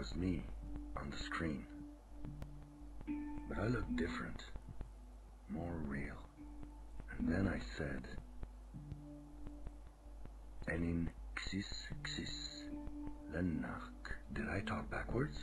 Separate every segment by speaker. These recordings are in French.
Speaker 1: was me on the screen. But I looked different, more real. And then I said, Enin xis xis lenach. Did I talk backwards?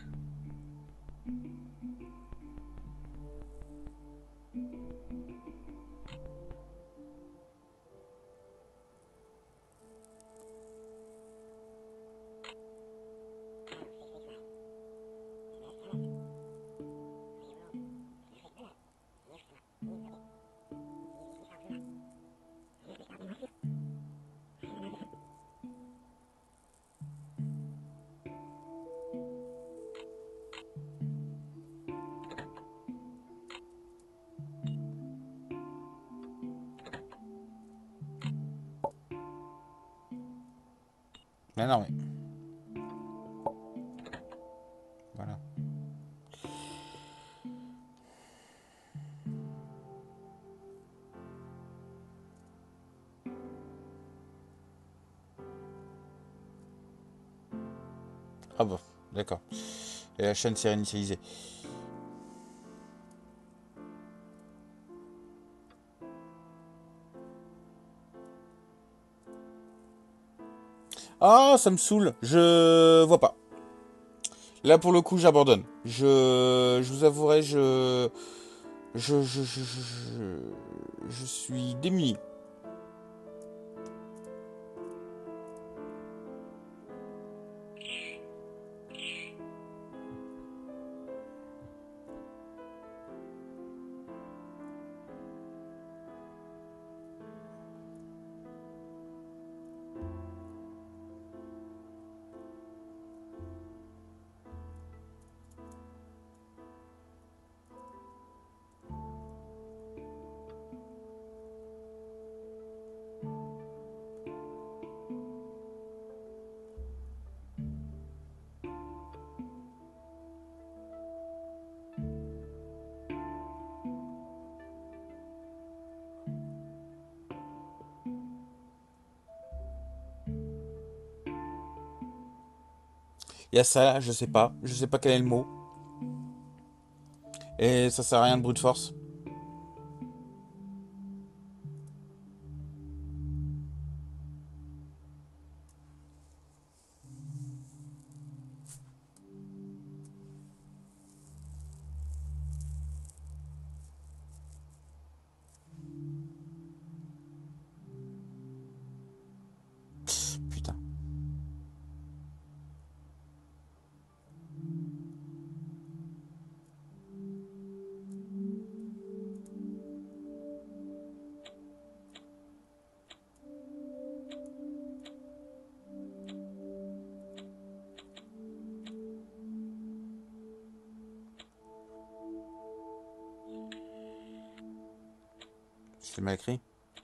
Speaker 2: Mais non, mais... Voilà. Ah bah, d'accord. Et la chaîne s'est réinitialisée. Ah, ça me saoule. Je vois pas. Là, pour le coup, j'abandonne. Je vous avouerai, je suis démuni. Il y a ça, je sais pas. Je sais pas quel est le mot. Et ça sert à rien de brute force. Putain. Je l'ai mal écrit.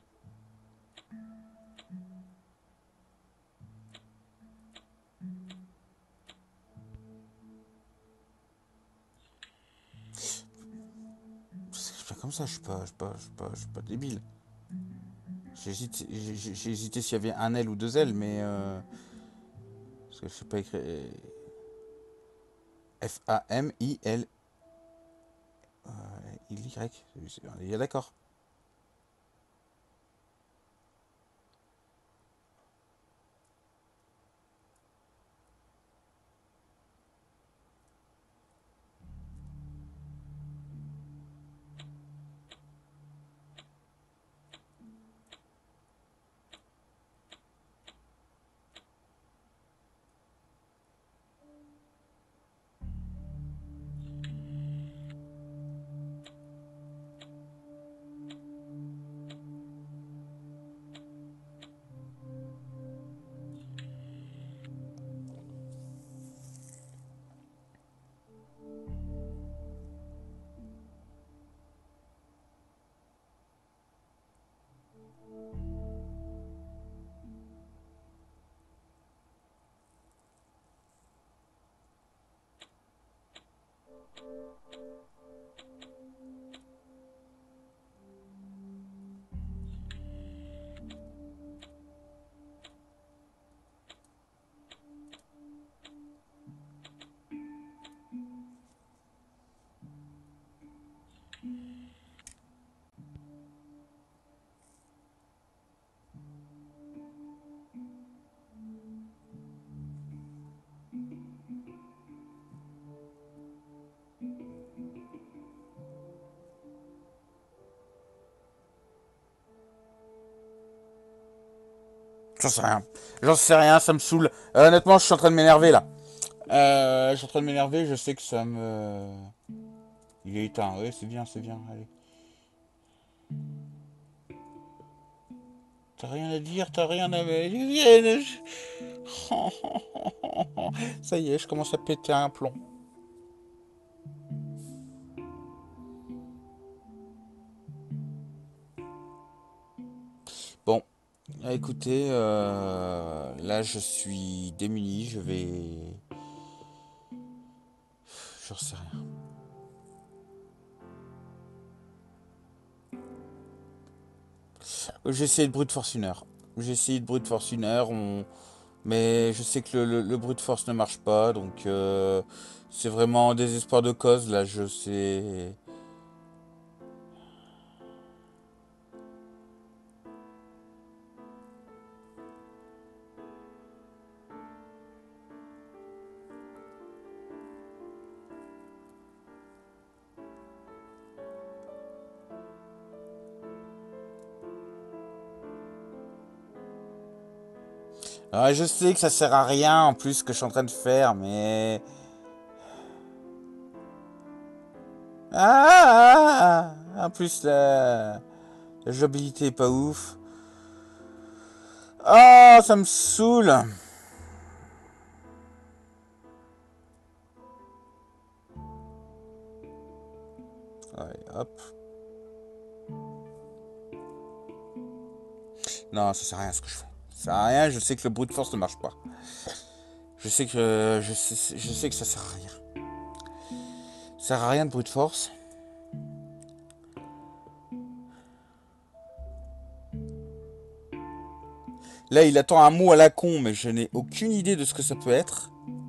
Speaker 2: C'est pas comme ça, je suis pas débile. J'ai hésité s'il y avait un L ou deux L, mais parce que je sais pas écrire. Famil Y. Il y a d'accord. J'en sais rien. J'en sais rien, ça me saoule. Honnêtement, je suis en train de m'énerver là. Je suis en train de m'énerver, je sais que ça me... Il est éteint, oui, c'est bien, allez. T'as rien à dire, t'as rien à... Ça y est, je commence à péter un plomb. Bon, écoutez, là je suis démuni, je vais... J'en sais rien. J'ai essayé de brute force 1 heure. J'ai essayé de brute force 1 heure, mais je sais que le brute force ne marche pas, donc c'est vraiment un désespoir de cause, là, je sais... Ah, je sais que ça sert à rien en plus ce que je suis en train de faire, mais... En plus la jouabilité est pas ouf. Ah, ça me saoule. Allez, hop. Non, ça sert à rien ce que je fais. Ça sert à rien, je sais que le brute force ne marche pas. Je sais que je sais que ça sert à rien. Ça sert à rien de brute force. Là, il attend un mot à la con, mais je n'ai aucune idée de ce que ça peut être.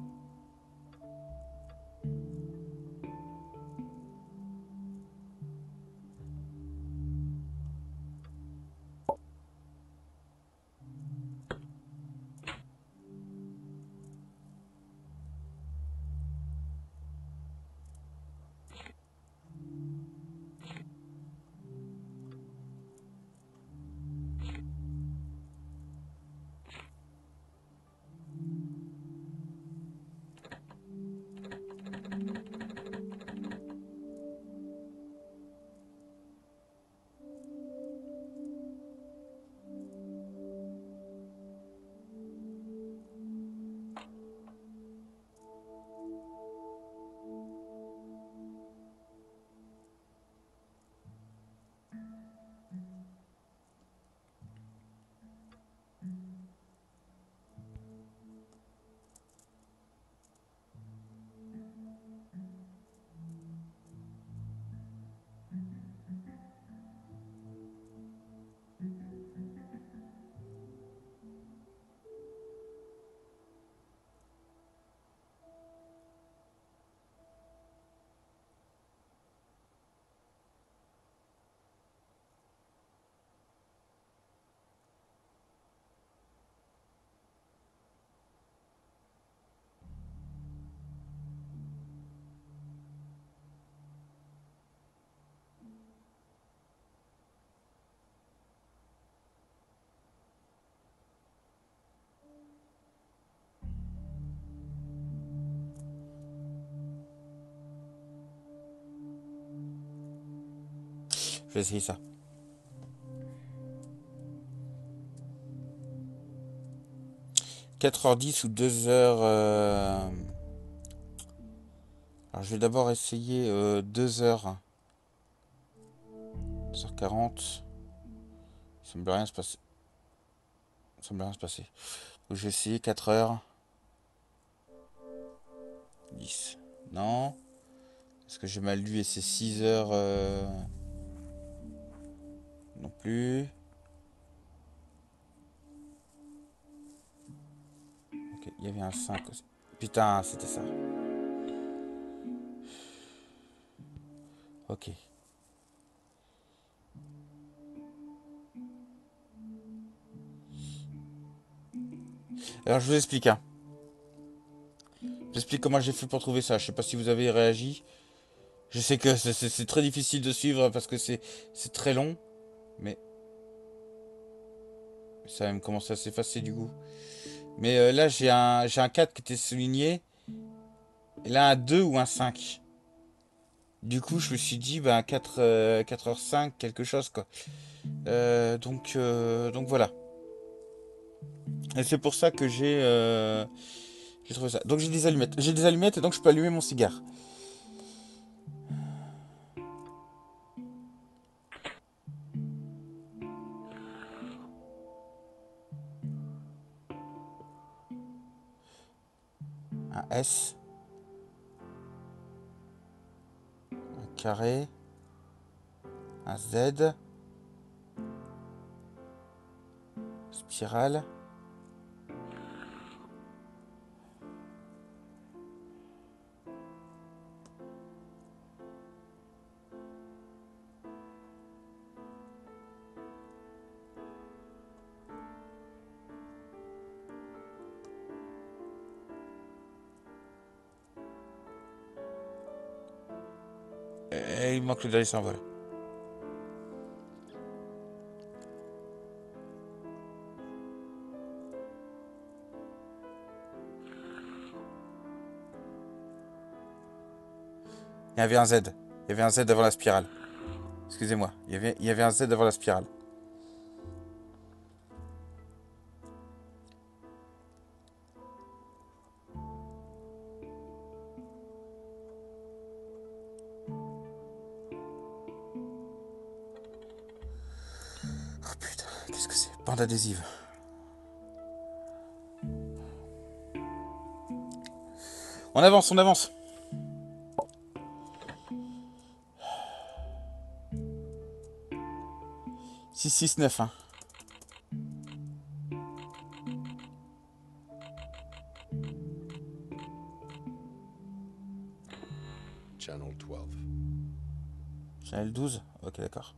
Speaker 2: Je vais essayer ça. 4h10 ou 2h... Alors je vais d'abord essayer 2h. 2h40. Ça semble rien se passer. Ça semble rien se passer. Donc je vais essayer 4h10. Non. Parce que j'ai mal lu et c'est 6h... Non plus. Ok, il y avait un 5 aussi. Putain, c'était ça. Ok. Alors je vous explique, hein. J'explique comment j'ai fait pour trouver ça. Je sais pas si vous avez réagi. Je sais que c'est très difficile de suivre parce que c'est très long. Mais... Ça va même commencer à s'effacer du coup. Mais là, j'ai un 4 qui était souligné. Et là, un 2 ou un 5. Du coup, je me suis dit, bah, 4h05, quelque chose, quoi. Donc voilà. Et c'est pour ça que j'ai trouvé ça. Donc j'ai des allumettes. J'ai des allumettes et donc je peux allumer mon cigare. Un S. Un carré. Un Z. Spirale. Et il manque le dernier symbole. Il y avait un Z. Il y avait un Z avant la spirale. Excusez-moi. Il y avait un Z avant la spirale. Oh putain, qu'est-ce que c'est? Bande adhésive. On avance, on avance. 669, hein.
Speaker 3: Channel 12.
Speaker 2: Channel 12. Ok, d'accord.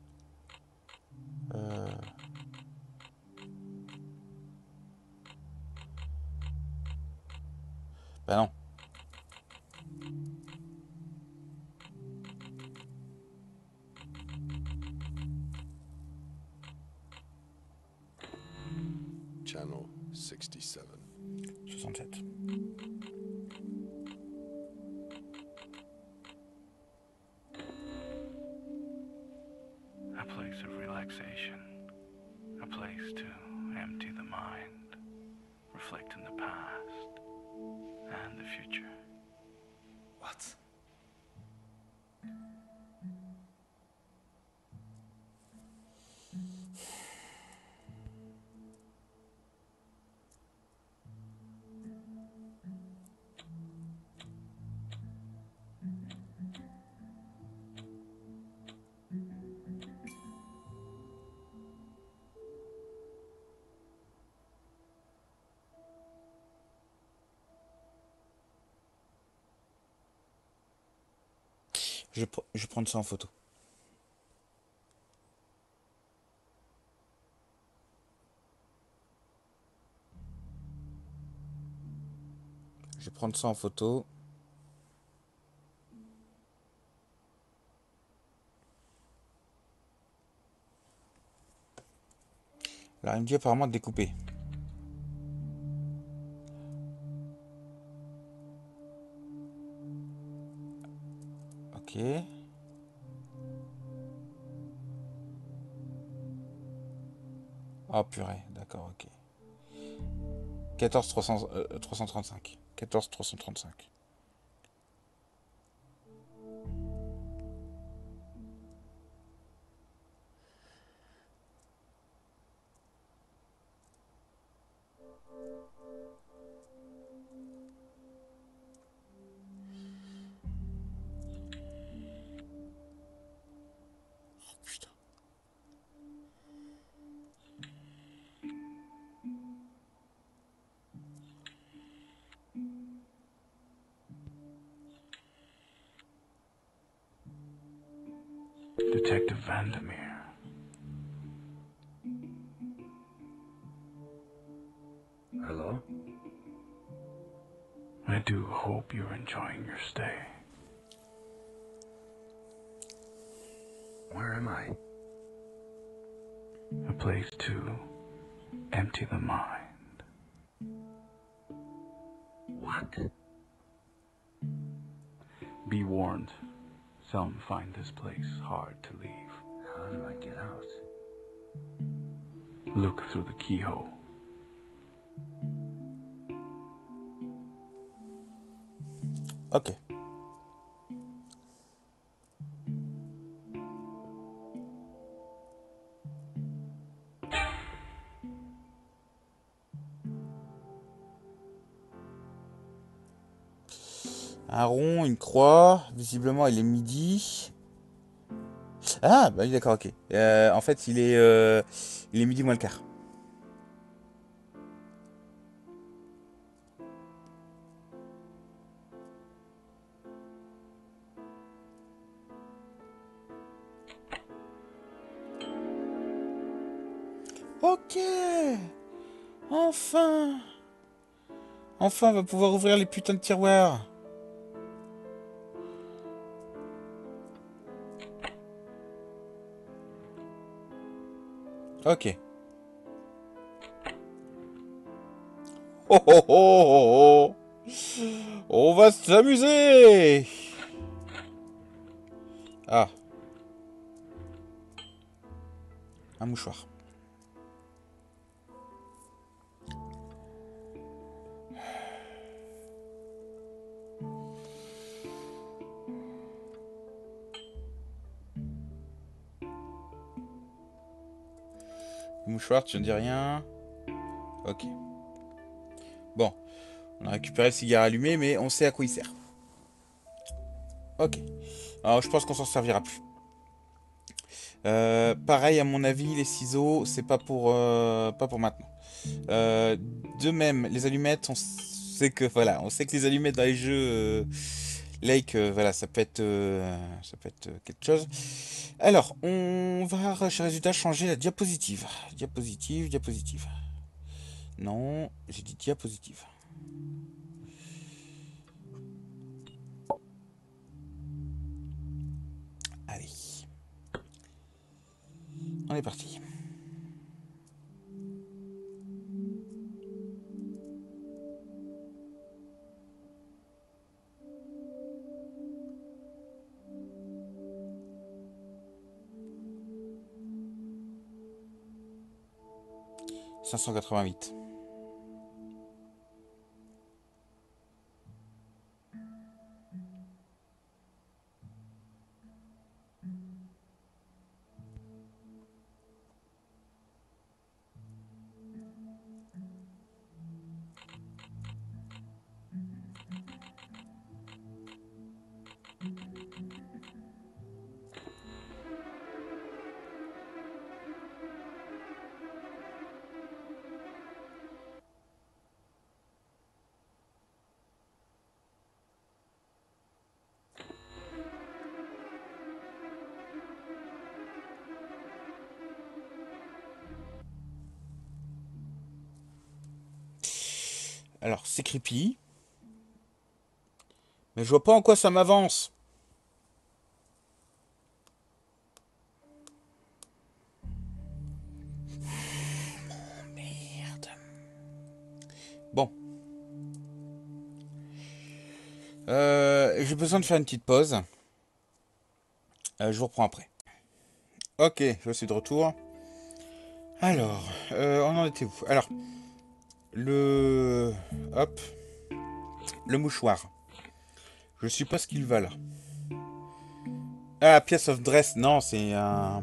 Speaker 2: Bah non.
Speaker 3: Channel 67.
Speaker 2: 67.
Speaker 4: A place of relaxation, a place to empty the mind, reflect in the past and the future.
Speaker 3: What?
Speaker 2: Je vais prendre ça en photo. Je vais prendre ça en photo. Alors, il me dit apparemment de découper. Ok. Oh purée, d'accord, ok. 14 300, 335. 14 335. Putain.
Speaker 4: Detective Vandermeer.
Speaker 1: Hello?
Speaker 4: I do hope you're enjoying your stay.
Speaker 1: Where am I?
Speaker 4: A place to empty the mind.
Speaker 1: What?
Speaker 4: Be warned, some find this place hard to leave.
Speaker 1: How do I get out?
Speaker 4: Look through the keyhole.
Speaker 2: Ok. Un rond, une croix. Visiblement, il est midi. Ah, bah oui, d'accord, ok. En fait, il est midi moins le quart. Ok. Enfin. Enfin, on va pouvoir ouvrir les putains de tiroirs. Ok. Oh oh oh oh oh. On va s'amuser. Ah. Un mouchoir. Mouchoir, tu ne dis rien. Ok. Bon. On a récupéré le cigare allumé, mais on sait à quoi il sert. Ok. Alors, je pense qu'on s'en servira plus. Pareil, à mon avis, les ciseaux, c'est pas pour maintenant. De même, les allumettes, on sait que les allumettes dans les jeux Lake, voilà, ça peut être quelque chose. Alors, on va chez résultat changer la diapositive. Diapositive. Non, j'ai dit diapositive. Allez, on est parti. « 588. » Alors, c'est creepy. Mais je vois pas en quoi ça m'avance. Merde. Bon. J'ai besoin de faire une petite pause. Je vous reprends après. Ok, je suis de retour. Alors, on en était où? Alors, le... Hop. Le mouchoir. Je sais pas ce qu'il va là. Ah, piece of dress. Non, c'est un...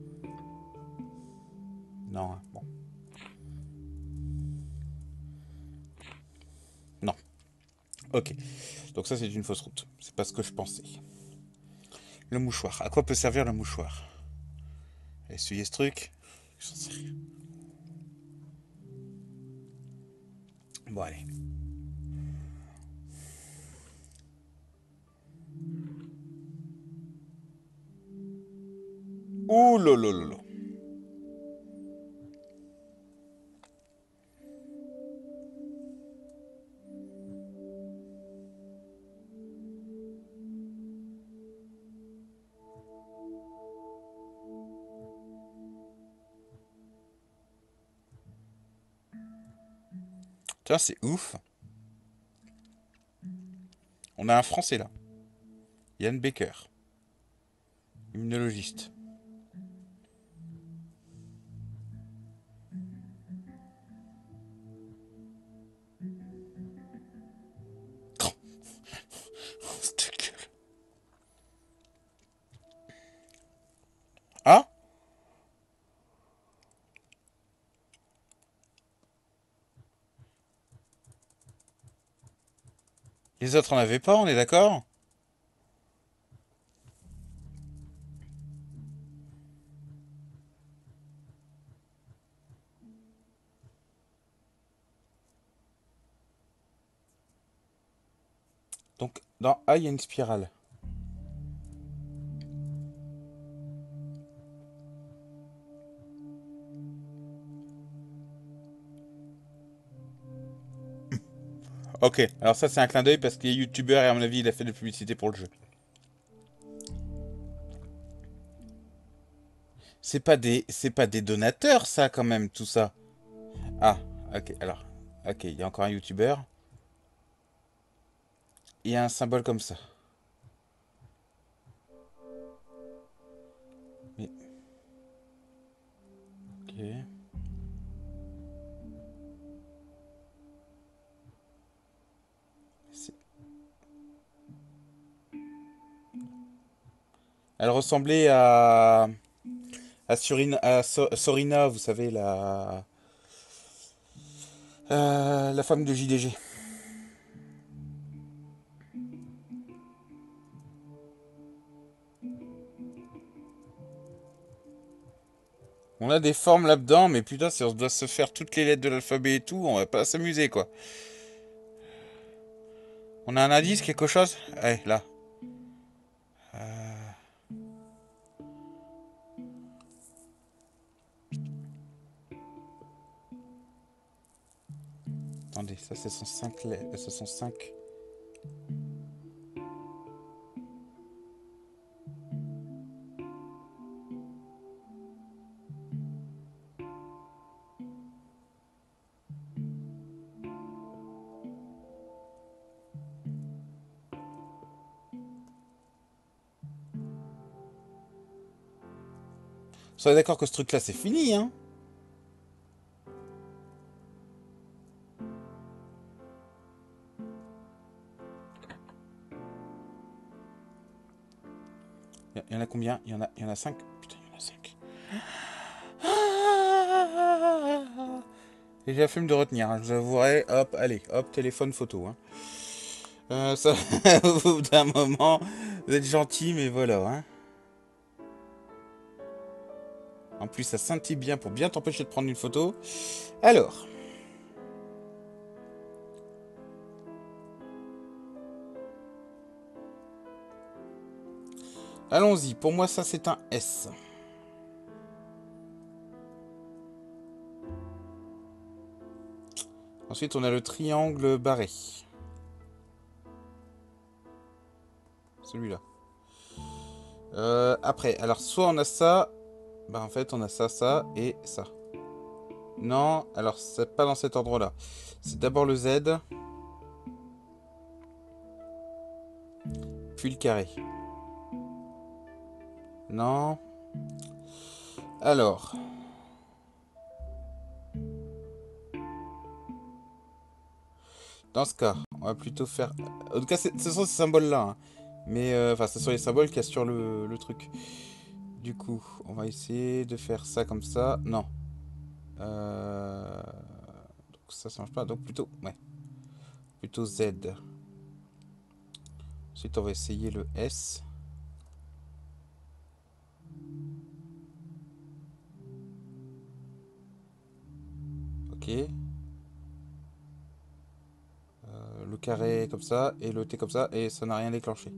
Speaker 2: Non, bon. Non. Ok. Donc ça, c'est une fausse route. C'est pas ce que je pensais. Le mouchoir. À quoi peut servir le mouchoir? Essuyer ce truc? J'en sais rien. Bon, allez. Ouh lolo. Tiens, c'est ouf. On a un Français là. Yann Baker. Immunologiste. Cette gueule. Ah? Les autres en avaient pas, on est d'accord? Donc, dans A, il y a une spirale. Ok, alors ça c'est un clin d'œil parce qu'il est youtubeur et à mon avis il a fait de la publicité pour le jeu. C'est pas des donateurs ça quand même tout ça. Ah, ok, alors. Ok, il y a encore un youtubeur. Il y a un symbole comme ça. Mais. Ok. C'est- Elle ressemblait à Sorina, vous savez, la femme de JDG. On a des formes là-dedans, mais putain, si on doit se faire toutes les lettres de l'alphabet et tout, on va pas s'amuser quoi. On a un indice, quelque chose? Allez, là. Attendez, ça c'est son 5 lettres. Ce sont 5. Soyez d'accord que ce truc-là c'est fini, hein? Il y en a combien? Il y en a 5. Putain, il y en a 5. Et j'ai la flemme de retenir, hein, je vous avouerai. Hop, allez, hop, téléphone, photo. Hein. Ça, au bout d'un moment, vous êtes gentil, mais voilà. Hein. En plus, ça scintille bien pour bien t'empêcher de prendre une photo. Alors. Allons-y, pour moi, ça c'est un S. Ensuite, on a le triangle barré. Celui-là. Après, alors soit on a ça. Bah en fait, on a ça, ça et ça. Non, alors c'est pas dans cet ordre-là. C'est d'abord le Z, puis le carré. Non. Alors. Dans ce cas, on va plutôt faire... En tout cas, ce sont ces symboles-là. Hein. Mais, enfin, ce sont les symboles qu'il y a sur le truc. Du coup, on va essayer de faire ça comme ça. Non. Donc ça marche pas. Donc plutôt... Ouais. Plutôt Z. Ensuite, on va essayer le S. Ok. Le carré comme ça. Et le T comme ça. Et ça n'a rien déclenché.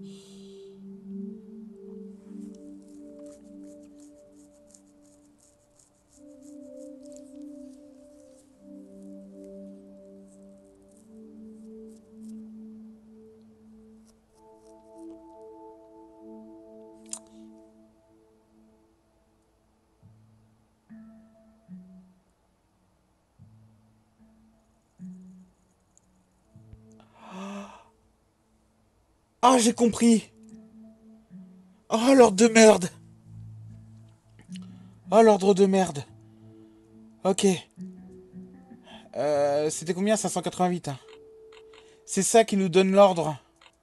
Speaker 2: Ah, j'ai compris. Oh, l'ordre de merde. Oh, l'ordre de merde. Ok. C'était combien? 588, hein. C'est ça qui nous donne l'ordre.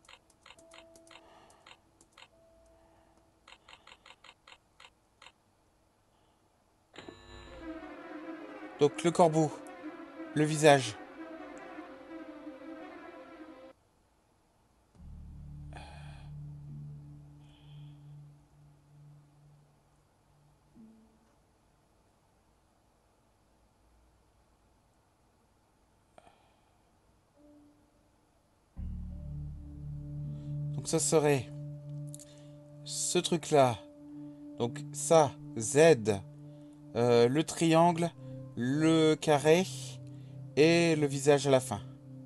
Speaker 2: Donc, le corbeau. Le visage. Donc, ça serait ce truc-là. Donc, ça, Z. Le triangle. Le carré. Et le visage à la fin.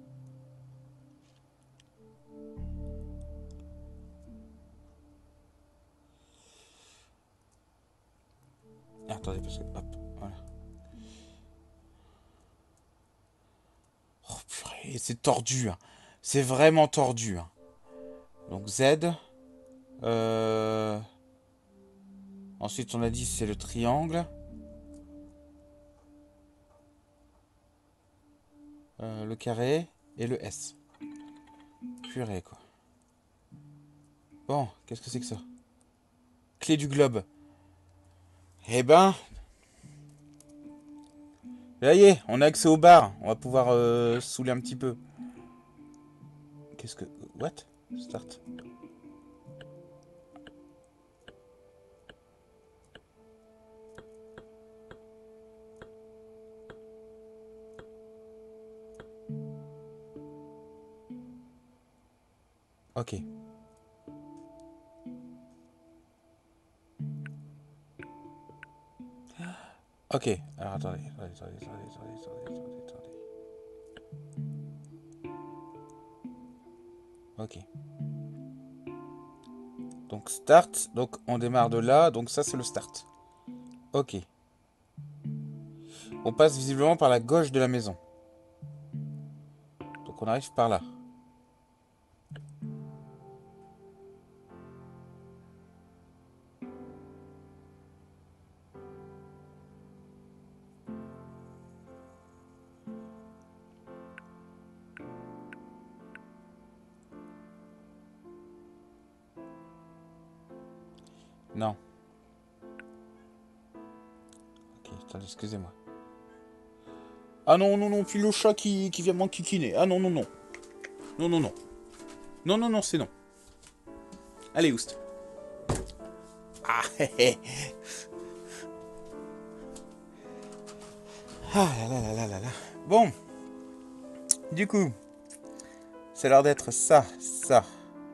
Speaker 2: Attendez, parce que... Hop, voilà. Oh, purée, c'est tordu, hein. C'est vraiment tordu, hein. Donc Z. Ensuite, on a dit c'est le triangle. Le carré et le S. Purée, quoi. Bon, qu'est-ce que c'est que ça? Clé du globe. Eh ben... Là y est, on a accès au bar. On va pouvoir saouler un petit peu. Qu'est-ce que... What? Start. Ok. Ok. Alors attendez. Ok. Donc start. Donc on démarre de là. Donc ça c'est le start. Ok. On passe visiblement par la gauche de la maison. Donc on arrive par là. Non. Ok, attendez, excusez-moi. Ah non, non, non, puis le chat qui vient m'enquiquiner. Ah non, non, non. Non, non, non. Non, non, non, c'est non. Allez, Oust. Ah, hé, hé. Ah là là là là là. Bon. Du coup, c'est l'heure d'être ça, ça.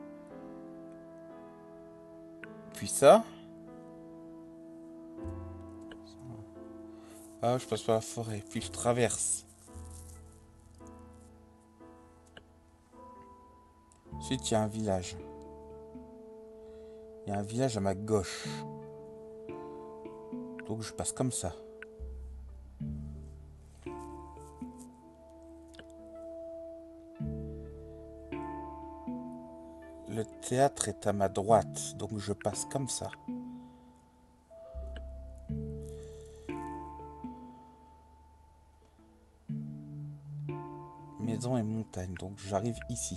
Speaker 2: Puis ça. Ah, je passe par la forêt. Puis je traverse. Ensuite, il y a un village. Il y a un village à ma gauche. Donc je passe comme ça. Le théâtre est à ma droite. Donc je passe comme ça. Maison et montagne. Donc j'arrive ici.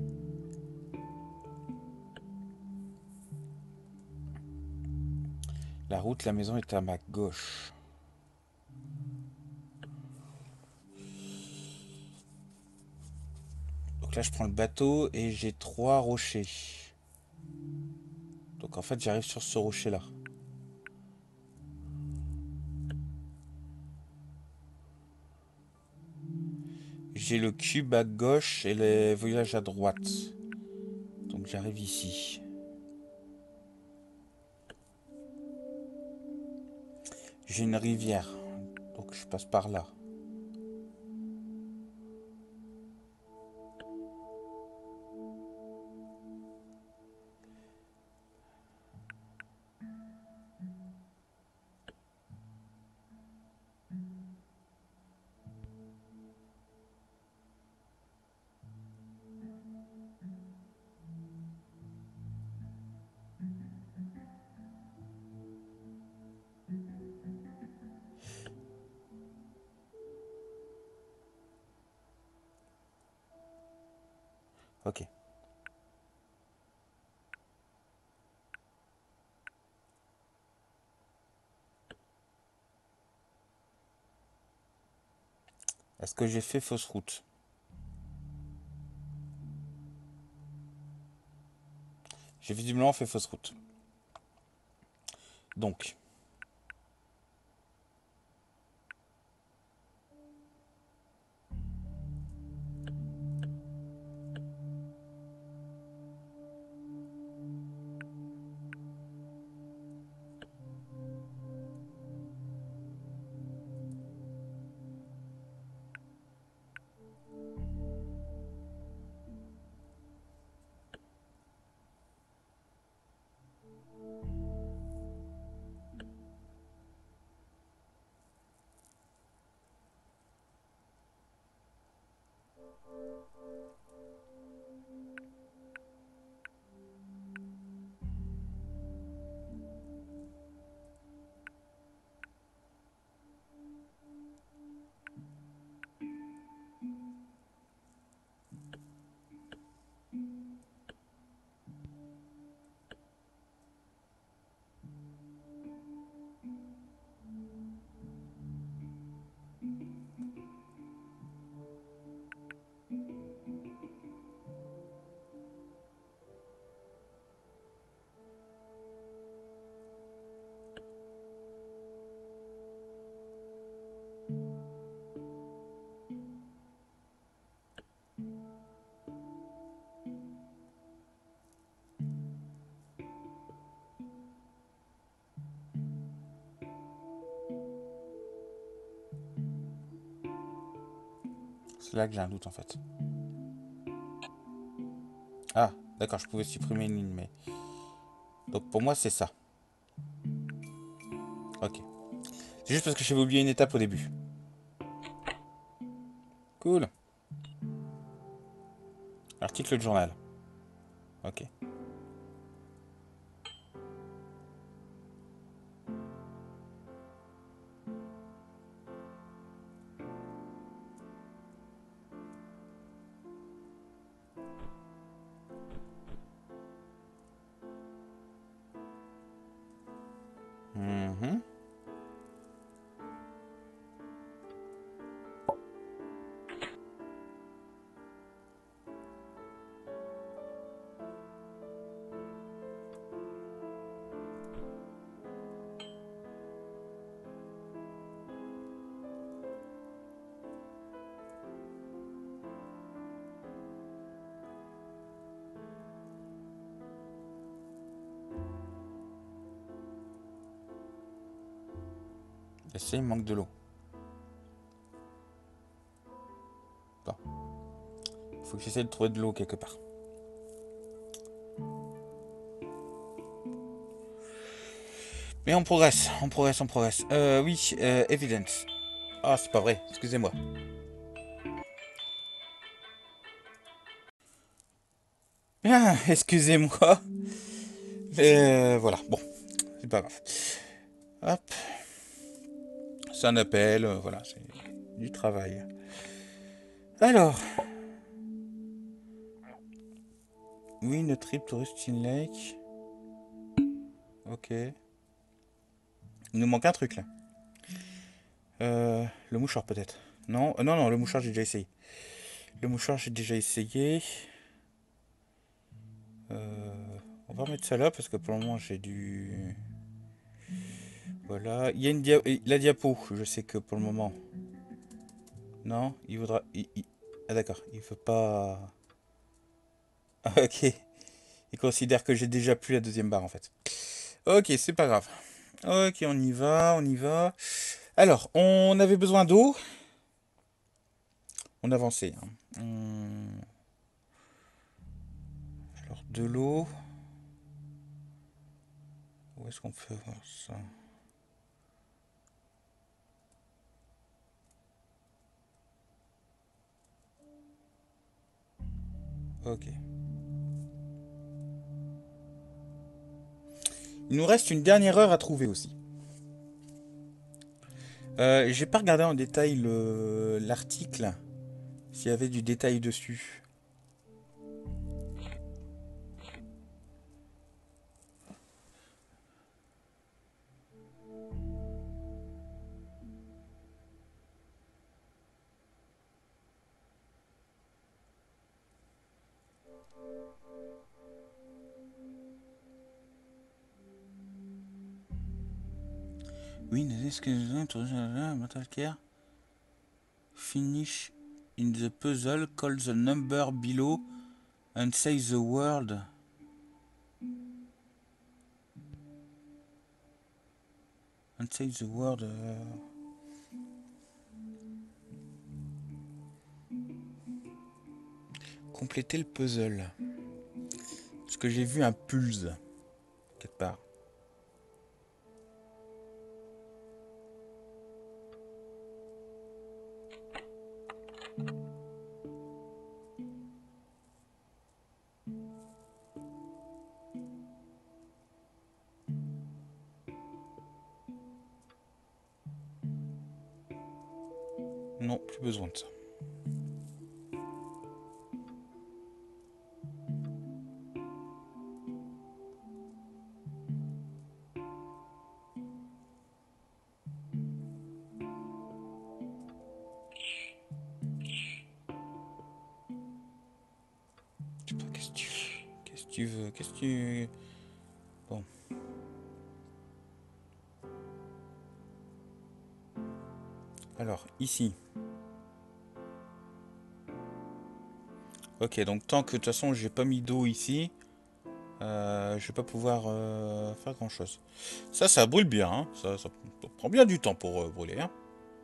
Speaker 2: La route, la maison est à ma gauche. Donc là, je prends le bateau et j'ai 3 rochers. Donc en fait, j'arrive sur ce rocher-là. J'ai le cube à gauche et les voyages à droite. Donc j'arrive ici. J'ai une rivière. Donc je passe par là. Ok. Est-ce que j'ai fait fausse route? J'ai visiblement fait fausse route. Donc. C'est là que j'ai un doute en fait. Ah, d'accord, je pouvais supprimer une ligne, mais... Donc pour moi, c'est ça. Ok. C'est juste parce que j'avais oublié une étape au début. Cool. Article de journal. Ok. Mhm. Et ça, il manque de l'eau. Bon. Faut que j'essaie de trouver de l'eau quelque part. Mais on progresse, on progresse, on progresse. Oui, evidence. Ah, c'est pas vrai, excusez-moi. Ah, excusez-moi. Voilà, bon, c'est pas grave. Hop. C'est un appel, voilà, c'est du travail. Alors. Oui, une trip to Rustin Lake. Ok. Il nous manque un truc là. Le mouchoir peut-être. Non, non, non, le mouchoir j'ai déjà essayé. Le mouchoir j'ai déjà essayé. On va remettre ça là parce que pour le moment j'ai du... Voilà. Il y a une la diapo, je sais que pour le moment... Non, il voudra... Ah d'accord, il veut pas... Ok. Il considère que j'ai déjà plus la deuxième barre en fait. Ok, c'est pas grave. Ok, on y va, on y va. Alors, on avait besoin d'eau. On avançait. Hein. Alors, de l'eau. Où est-ce qu'on peut voir ça? Ok. Il nous reste une dernière heure à trouver aussi. J'ai pas regardé en détail l'article. S'il y avait du détail dessus. Oui, Metal Care. Finish in the puzzle, call the number below and say the word. And say the word. Compléter le puzzle. Parce que j'ai vu un pulse quelque part. Non, plus besoin de ça. Je sais pas, qu'est-ce que tu veux? Qu'est-ce que tu veux? Qu'est-ce que tu... Bon. Alors, ici. Ok, donc tant que de toute façon j'ai pas mis d'eau ici, je vais pas pouvoir faire grand chose. Ça brûle bien, hein. Ça prend bien du temps pour brûler. Hein.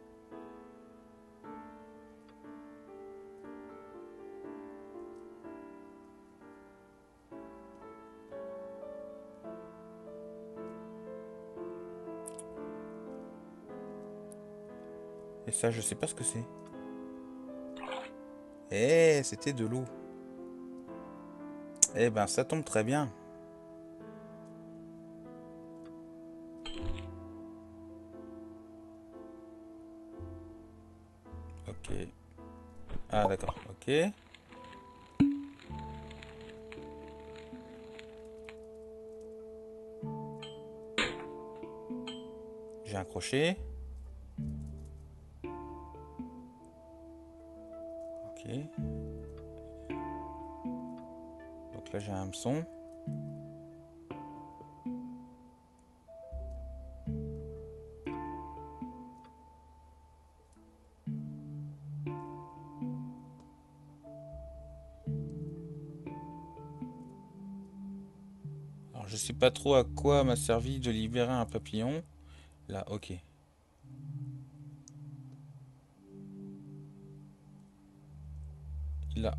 Speaker 2: Et ça, je sais pas ce que c'est. Eh, c'était de l'eau. Eh ben, ça tombe très bien. Ok. Ah, d'accord. Ok. J'ai un crochet. Ok. Donc là, j'ai un hameçon. Alors, je sais pas trop à quoi m'a servi de libérer un papillon. Là, ok. Là.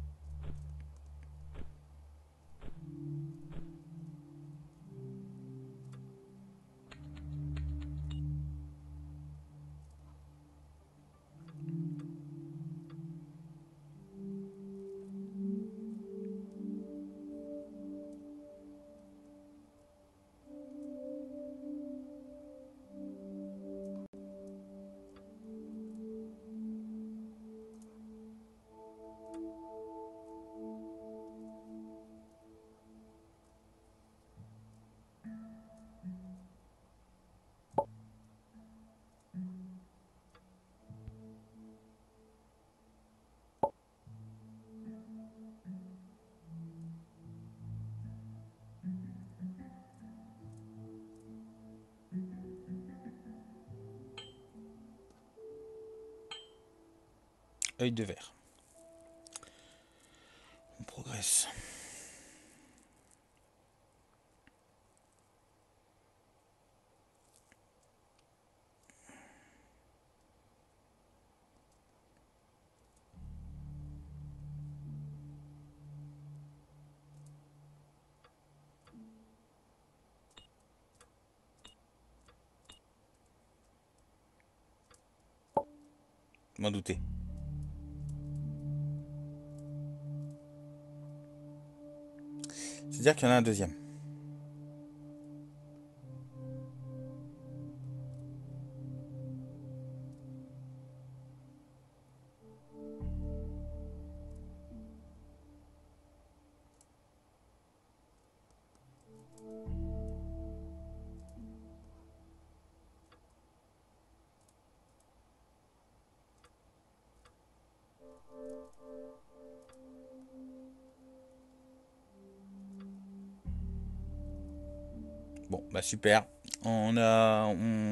Speaker 2: Œil de verre. On progresse. M'en douter. C'est-à-dire qu'il y en a un deuxième. Bon, bah super. On a...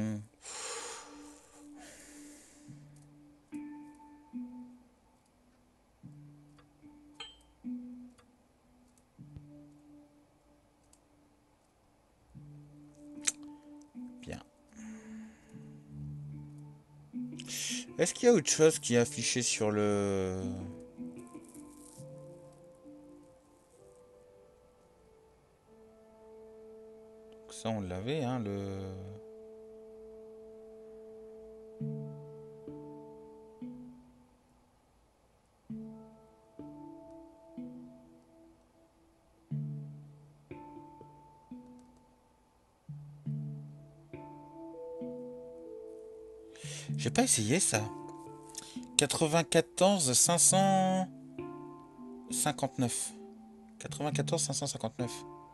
Speaker 2: Bien. Est-ce qu'il y a autre chose qui est affiché sur le... Ça, on l'avait, hein, le... J'ai pas essayé ça. 94 559. 94 559.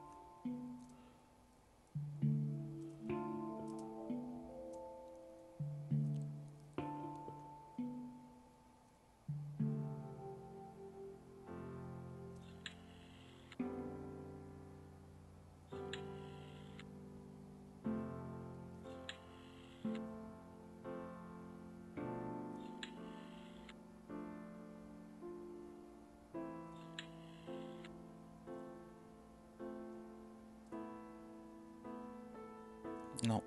Speaker 2: Non.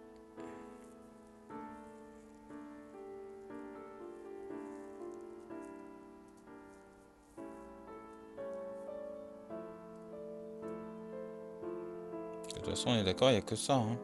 Speaker 2: De toute façon, on est d'accord, il n'y a que ça, hein.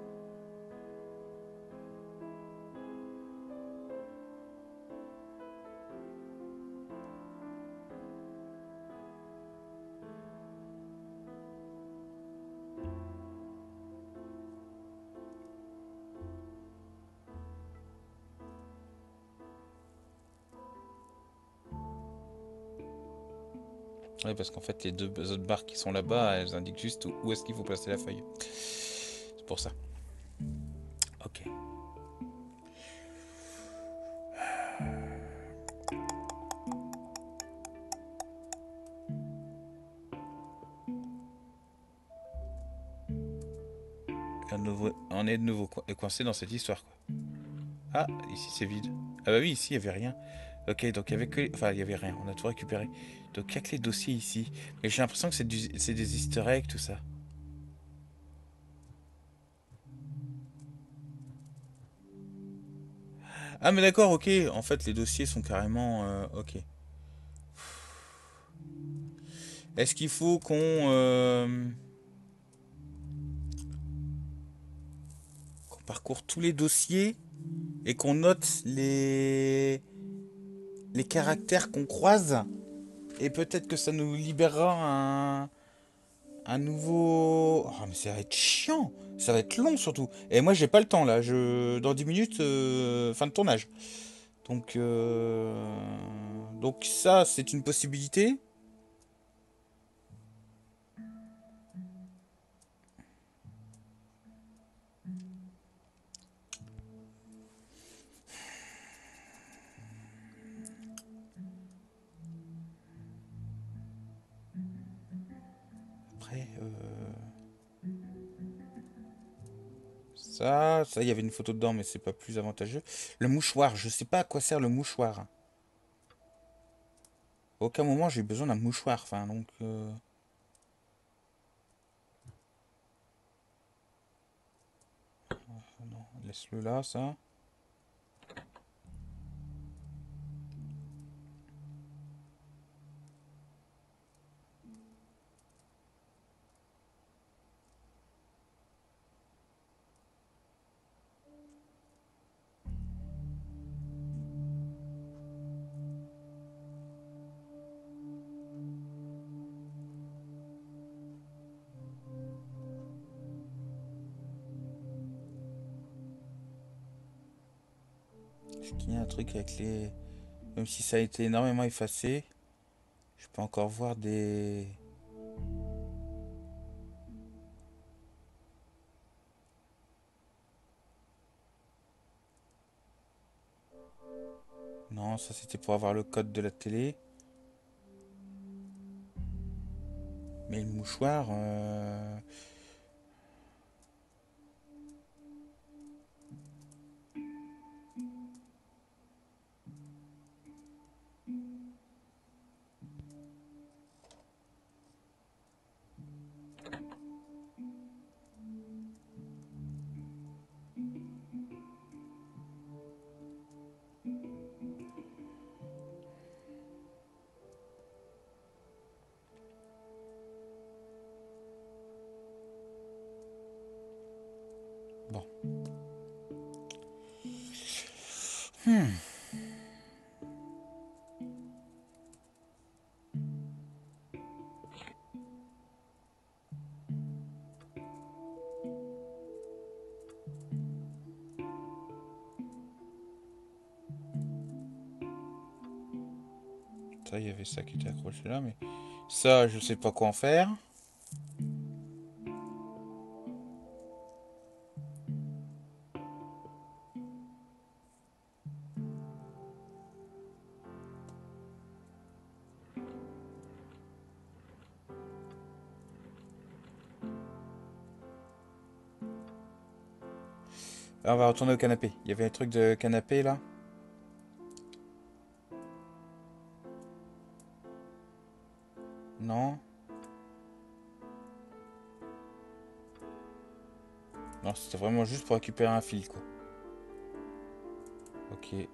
Speaker 2: Oui, parce qu'en fait, les deux autres barres qui sont là-bas, elles indiquent juste où est-ce qu'il faut placer la feuille. C'est pour ça. Ok. On est de nouveau coincé dans cette histoire, quoi. Ah, ici c'est vide. Ah bah oui, ici il n'y avait rien. Ok, donc il y avait que... Enfin, il n'y avait rien, on a tout récupéré. Donc il n'y a que les dossiers ici. Mais j'ai l'impression que c'est des easter eggs, tout ça. Ah mais d'accord, ok. En fait, les dossiers sont carrément... ok. Est-ce qu'il faut qu'on parcourt tous les dossiers et qu'on note les caractères qu'on croise? Et peut-être que ça nous libérera un nouveau... Oh, mais ça va être chiant. Ça va être long surtout. Et moi, j'ai pas le temps là. Dans 10 minutes, fin de tournage. Donc ça, c'est une possibilité. Après, ça, il y avait une photo dedans, mais c'est pas plus avantageux. Le mouchoir, je sais pas à quoi sert le mouchoir. À aucun moment j'ai eu besoin d'un mouchoir. Enfin, donc. Non, laisse-le là, ça. Est-ce qu'il y a un truc avec les. Même si ça a été énormément effacé, je peux encore voir des. Non, ça c'était pour avoir le code de la télé. Mais le mouchoir. Bon. Ça, il y avait ça qui était accroché là, mais ça, je sais pas quoi en faire. Alors, on va retourner au canapé. Il y avait un truc de canapé là. Non. Non, c'était vraiment juste pour récupérer un fil, quoi. Ok.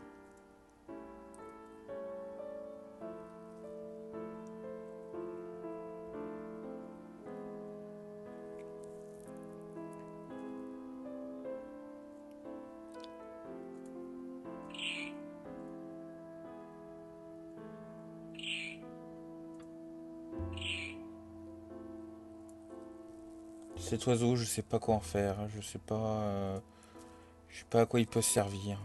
Speaker 2: Cet oiseau, je sais pas quoi en faire. Je sais pas. Je sais pas à quoi il peut servir.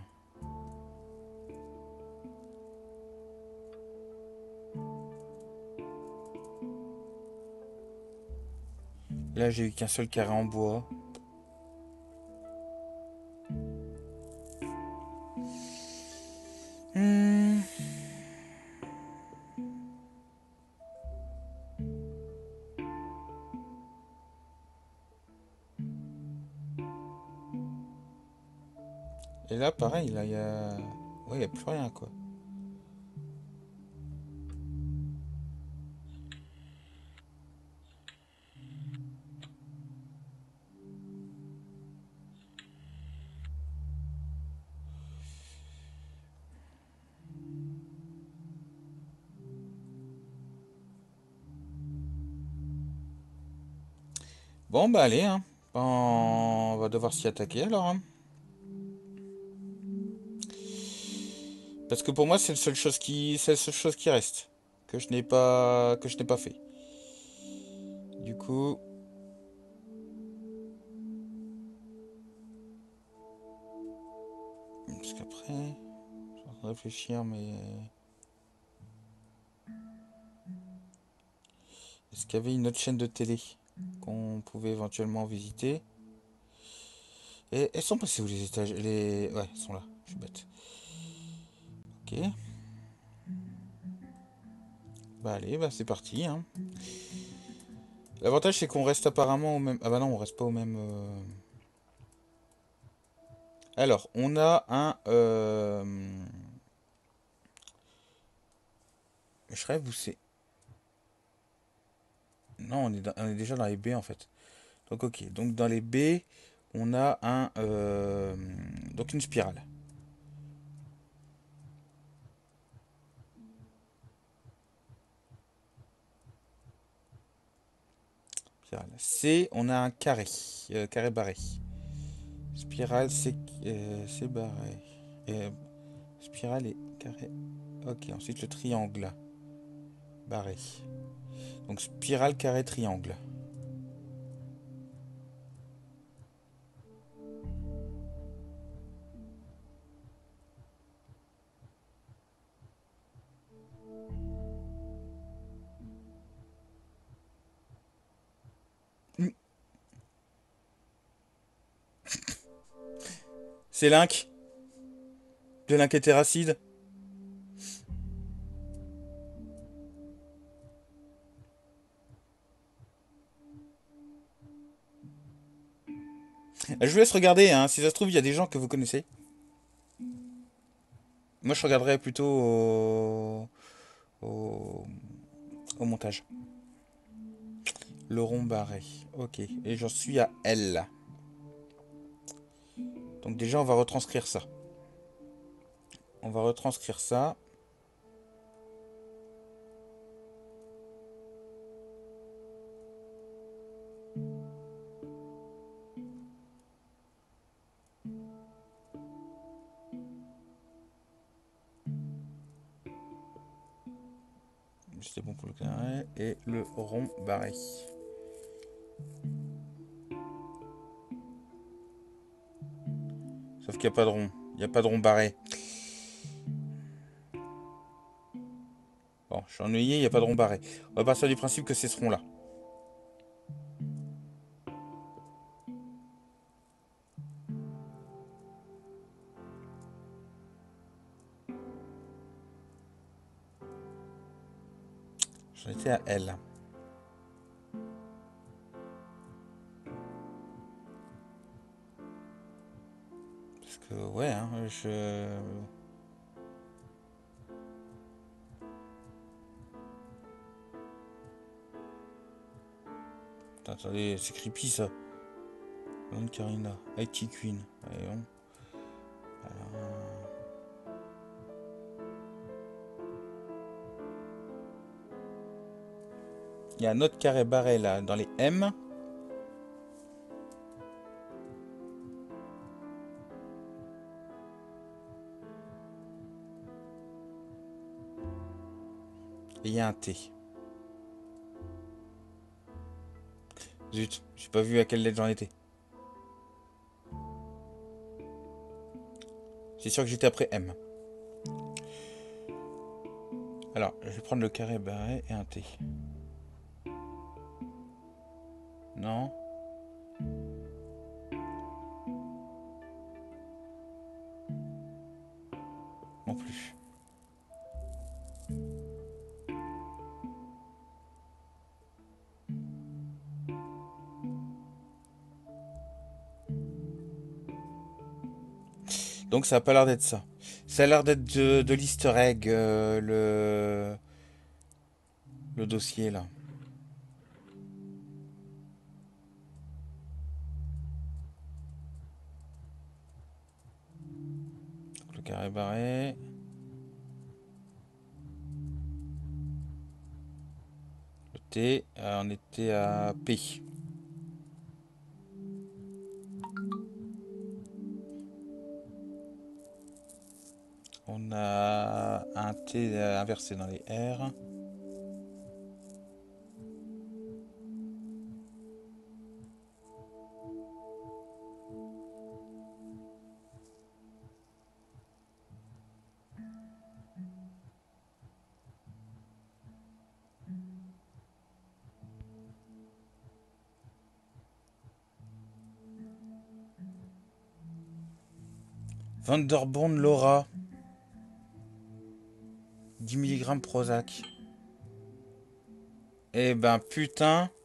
Speaker 2: Là, j'ai eu qu'un seul carré en bois. Hmm. Et là, pareil, là, il y a. Ouais, il y a plus rien, quoi. Bon, bah, allez, hein. On va devoir s'y attaquer alors, hein. Parce que pour moi, c'est la seule chose qui reste. Que je n'ai pas fait. Du coup. Parce qu'après. Je suis en train de réfléchir, mais. Est-ce qu'il y avait une autre chaîne de télé qu'on pouvait éventuellement visiter? Et elles sont passées où les étages? Ouais, elles sont là. Je suis bête. Ok. Bah allez, bah c'est parti, hein. L'avantage c'est qu'on reste apparemment au même. Ah bah non, on reste pas au même. Alors, on a un. Je rêve où c'est. Non, on est déjà dans les B en fait. Donc ok. Donc dans les B, on a un. Donc une spirale. Spirale. C, on a un carré. Carré barré. Spirale, c'est barré. Euh, Spirale et carré. Ok, ensuite le triangle. Barré. Donc spirale, carré, triangle. C'est l'inc. De l'inc Je vous laisse regarder, hein. Si ça se trouve, il y a des gens que vous connaissez. Moi, je regarderai plutôt au, au montage. Le rond barré. Ok. Et j'en suis à L. Donc déjà, on va retranscrire ça. On va retranscrire ça. C'était bon pour le carré. Et le rond barré. Sauf qu'il n'y a pas de rond. Il n'y a pas de rond barré. Bon, je suis ennuyé, il n'y a pas de rond barré. On va partir du principe que c'est ce rond-là. J'en étais à L. Parce que, ouais, hein, Putain, attendez, c'est creepy ça. Lone Karina, IT Queen. Allez, bon. Il y a un autre carré barré là, dans les M. Et il y a un T. Zut, j'ai pas vu à quelle lettre j'en étais. C'est sûr que j'étais après M. Alors, je vais prendre le carré barré et un T. Non. Non plus. Donc ça a pas l'air d'être ça. Ça a l'air d'être de l'easter egg, le dossier là. Donc, le carré barré. Le T, on était à P. On a un T inversé dans les R. Vanderborn Laura. 10 mg Prozac. Eh ben putain.